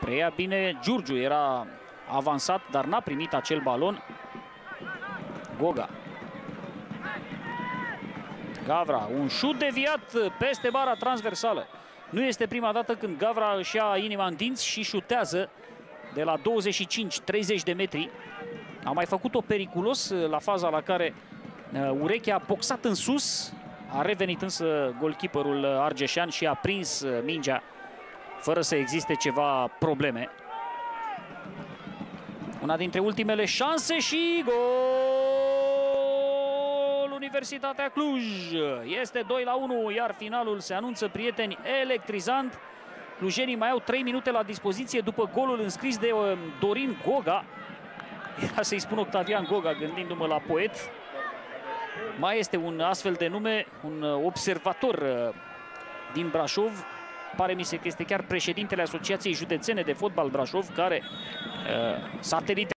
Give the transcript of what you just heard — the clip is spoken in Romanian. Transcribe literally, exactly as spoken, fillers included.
Preia bine Giurgiu, era avansat, dar n-a primit acel balon. Goga. Gavra, un șut deviat peste bara transversală. Nu este prima dată când Gavra își ia inima în dinți și șutează de la douăzeci și cinci treizeci de metri. A mai făcut-o periculos la faza la care urechea a boxat în sus. A revenit însă golkeeperul argeșean și a prins mingea fără să existe ceva probleme. Una dintre ultimele șanse și gol! Universitatea Cluj este doi la unu, iar finalul se anunță, prieteni, electrizant. Clujenii mai au trei minute la dispoziție după golul înscris de Dorin Goga. Era să-i spun Octavian Goga, gândindu-mă la poet. Mai este un astfel de nume, un observator din Brașov. Pare mi se că este chiar președintele Asociației Județene de Fotbal Brașov, care uh, satelit